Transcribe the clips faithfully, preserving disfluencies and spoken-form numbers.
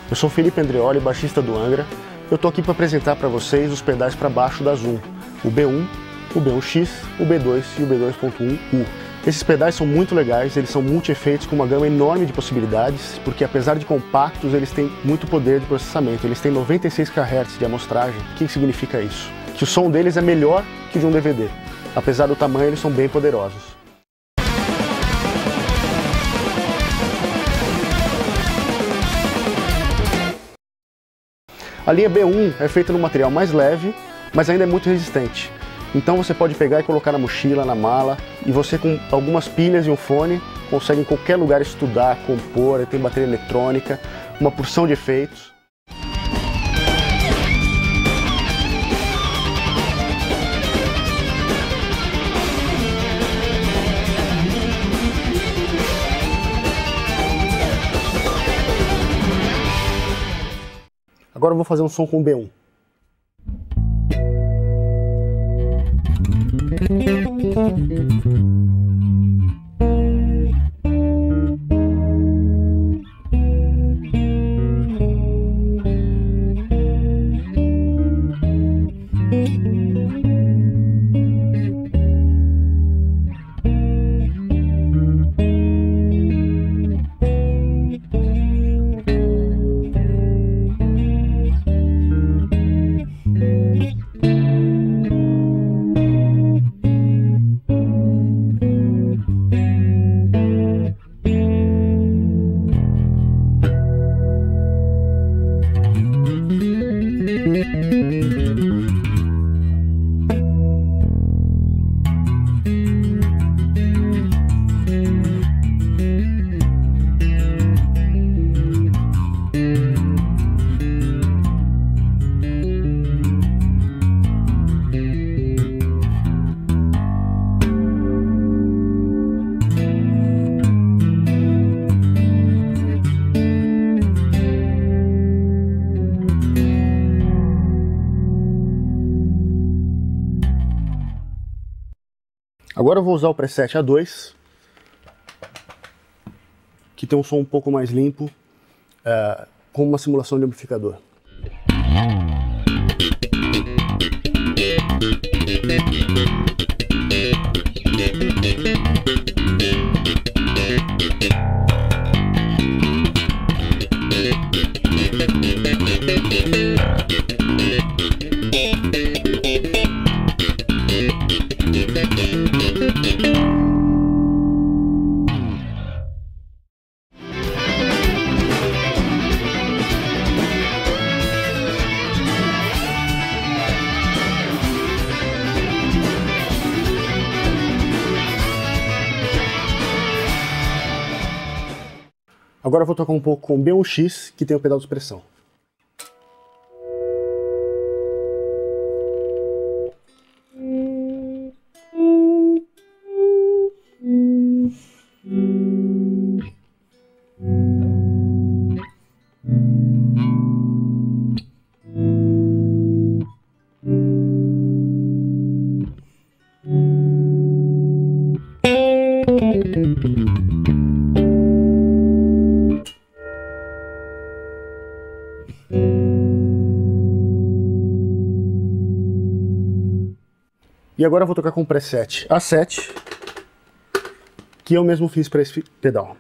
Eu sou Felipe Andreoli, baixista do Angra. Eu tô aqui para apresentar para vocês os pedais para baixo da Zoom, o B um, o B um X, o B dois e o B dois ponto um U. Esses pedais são muito legais, eles são multi-efeitos com uma gama enorme de possibilidades, porque apesar de compactos, eles têm muito poder de processamento. Eles têm noventa e seis kilohertz de amostragem. O que significa isso? Que o som deles é melhor que o de um D V D. Apesar do tamanho, eles são bem poderosos. A linha B um é feita num material mais leve, mas ainda é muito resistente. Então você pode pegar e colocar na mochila, na mala, e você com algumas pilhas e um fone consegue em qualquer lugar estudar, compor, tem bateria eletrônica, uma porção de efeitos. Agora eu vou fazer um som com o B um. Agora eu vou usar o preset A dois, que tem um som um pouco mais limpo, uh, com uma simulação de amplificador. Agora eu vou tocar um pouco com o B um X, que tem o pedal de expressão. E agora eu vou tocar com o preset A sete, que eu mesmo fiz para esse pedal.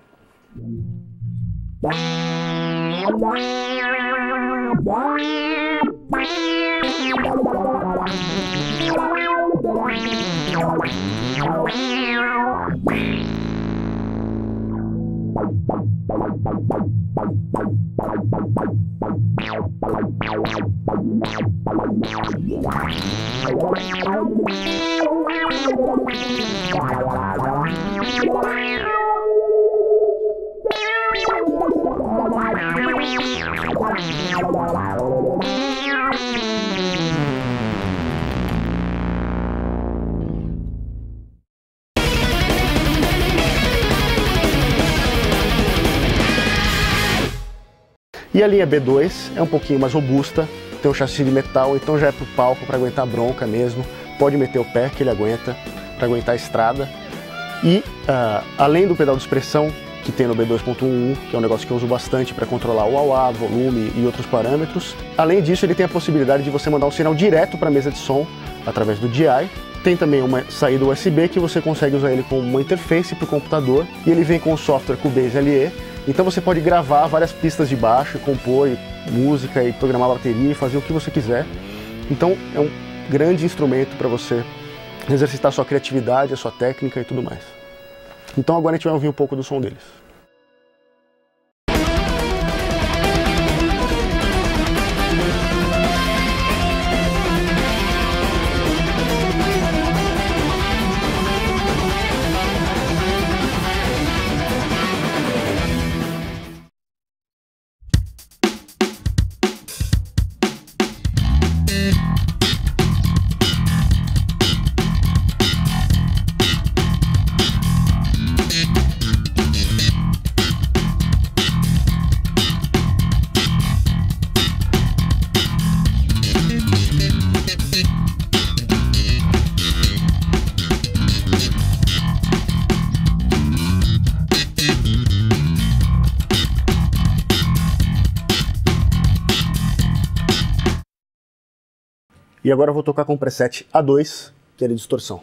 E a linha B dois é um pouquinho mais robusta, tem um chassi de metal, então já é pro palco, para aguentar bronca mesmo. Pode meter o pé que ele aguenta, para aguentar a estrada. E uh, além do pedal de expressão, que tem no B dois ponto um U, que é um negócio que eu uso bastante para controlar o A A, volume e outros parâmetros. Além disso, ele tem a possibilidade de você mandar um sinal direto para a mesa de som através do J I. Tem também uma saída U S B que você consegue usar ele como uma interface para o computador, e ele vem com o software Cubase L E, então você pode gravar várias pistas de baixo, compor música e programar bateria e fazer o que você quiser. Então é um grande instrumento para você exercitar a sua criatividade, a sua técnica e tudo mais. Então agora a gente vai ouvir um pouco do som deles. E agora eu vou tocar com o preset A dois, que é de distorção.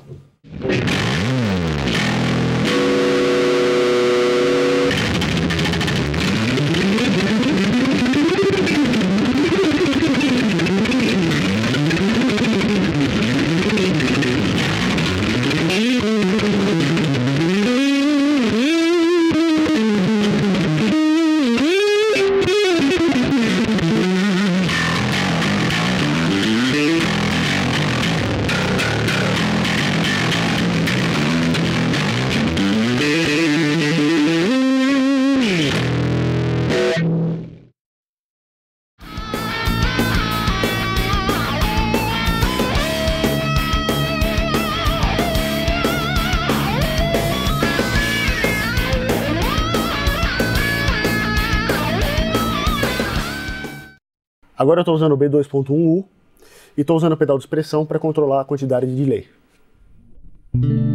Agora eu estou usando o B dois ponto um U e estou usando o pedal de expressão para controlar a quantidade de delay.